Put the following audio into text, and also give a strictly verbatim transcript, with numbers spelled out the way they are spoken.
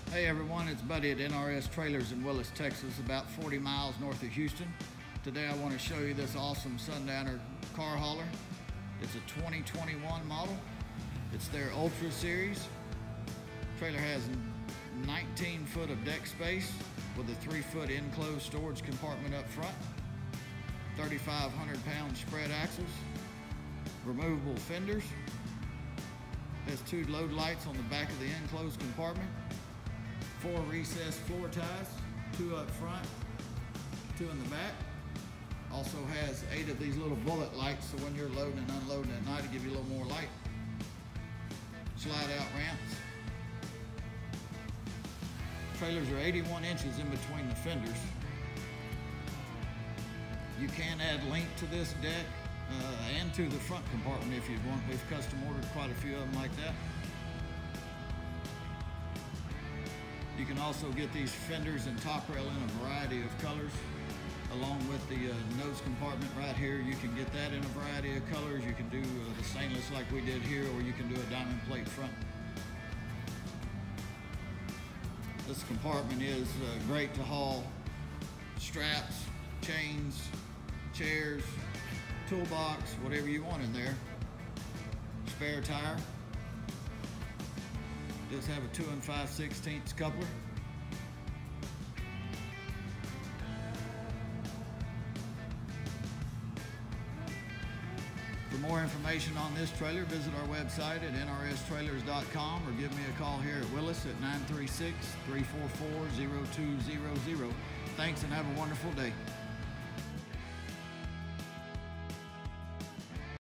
Hey everyone, it's Buddy at N R S Trailers in Willis, Texas, about forty miles north of Houston. Today I want to show you this awesome Sundowner car hauler. It's a twenty twenty-one model. It's their Ultra Series. Trailer has nineteen foot of deck space with a three foot enclosed storage compartment up front, thirty-five hundred pound spread axles, removable fenders, has two load lights on the back of the enclosed compartment, four recessed floor ties, two up front, two in the back. Also has eight of these little bullet lights, so when you're loading and unloading at night, it gives you a little more light. Slide out ramps. Trailers are eighty-one inches in between the fenders. You can add length to this deck uh, and to the front compartment if you want. We've custom ordered quite a few of them like that. You can also get these fenders and top rail in a variety of colors, along with the uh, nose compartment right here. You can get that in a variety of colors. You can do uh, the stainless like we did here, or you can do a diamond plate front. This compartment is uh, great to haul straps, chains, chairs, toolbox, whatever you want in there. Spare tire. Does have a two and five sixteenths coupler. For more information on this trailer, visit our website at N R S trailers dot com or give me a call here at Willis at nine three six, three four four, zero two zero zero. Thanks and have a wonderful day.